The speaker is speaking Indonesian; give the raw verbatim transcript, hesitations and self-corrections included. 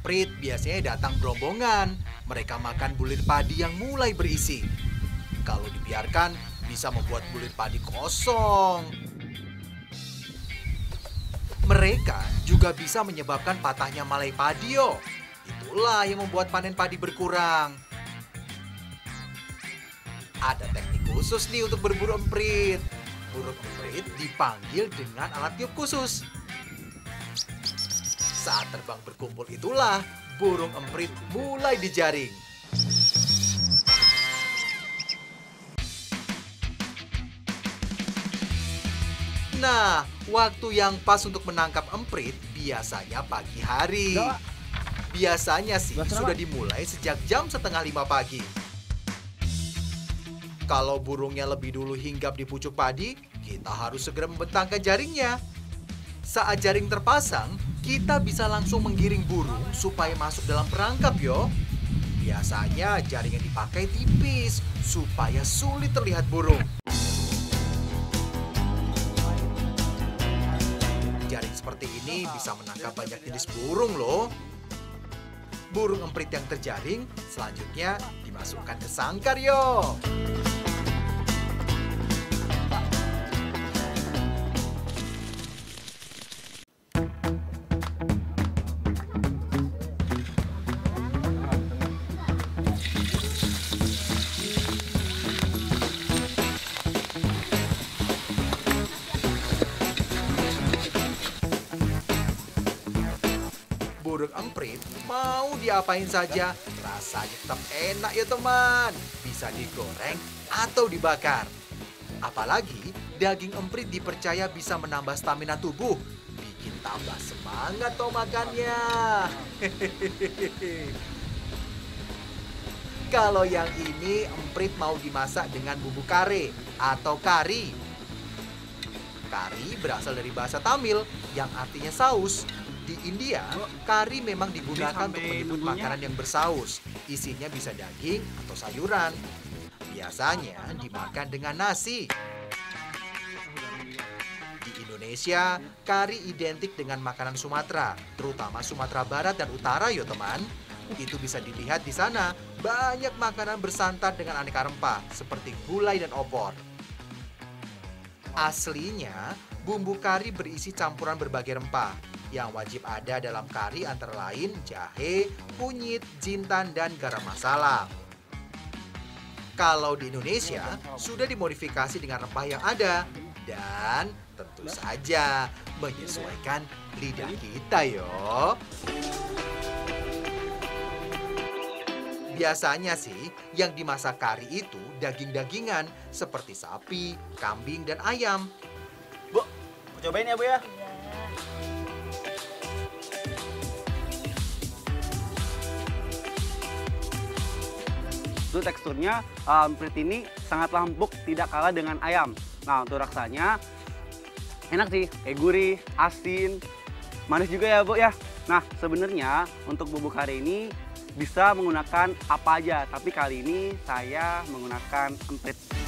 emprit biasanya datang berombongan. Mereka makan bulir padi yang mulai berisi. Kalau dibiarkan, bisa membuat bulir padi kosong. Mereka juga bisa menyebabkan patahnya malai padi, yo. Itulah yang membuat panen padi berkurang. Ada teknik khusus nih untuk berburu emprit. Burung emprit dipanggil dengan alat tiup khusus. Saat terbang berkumpul itulah burung emprit mulai dijaring. Nah, waktu yang pas untuk menangkap emprit biasanya pagi hari. Biasanya sih sudah dimulai sejak jam setengah lima pagi. Kalau burungnya lebih dulu hinggap di pucuk padi, kita harus segera membentangkan jaringnya. Saat jaring terpasang, kita bisa langsung menggiring burung supaya masuk dalam perangkap, yo. Biasanya jaring yang dipakai tipis supaya sulit terlihat burung. Jaring seperti ini bisa menangkap banyak jenis burung loh. Burung emprit yang terjaring selanjutnya dimasukkan ke sangkar, yo. Burung emprit mau diapain saja, rasanya tetap enak ya teman. Bisa digoreng atau dibakar. Apalagi daging emprit dipercaya bisa menambah stamina tubuh. Bikin tambah semangat toh makannya. Kalau yang ini emprit mau dimasak dengan bumbu kare atau kari. Kari berasal dari bahasa Tamil yang artinya saus. Di India, kari memang digunakan untuk menyebut makanan yang bersaus. Isinya bisa daging atau sayuran. Biasanya dimakan dengan nasi. Di Indonesia, kari identik dengan makanan Sumatera, terutama Sumatera Barat dan Utara, yo teman. Itu bisa dilihat di sana, banyak makanan bersantan dengan aneka rempah, seperti gulai dan opor. Aslinya, bumbu kari berisi campuran berbagai rempah. Yang wajib ada dalam kari antara lain jahe, kunyit, jintan, dan garam masala. Kalau di Indonesia, sudah dimodifikasi dengan rempah yang ada. Dan tentu saja menyesuaikan lidah kita, yo. Biasanya sih, yang dimasak kari itu daging-dagingan seperti sapi, kambing, dan ayam. Bu, cobain ya Bu ya. Itu teksturnya emprit ini sangat empuk, tidak kalah dengan ayam. Nah, untuk rasanya enak sih, kayak gurih, asin, manis juga ya Bu ya. Nah, sebenarnya untuk bumbu kari ini bisa menggunakan apa aja, tapi kali ini saya menggunakan emprit.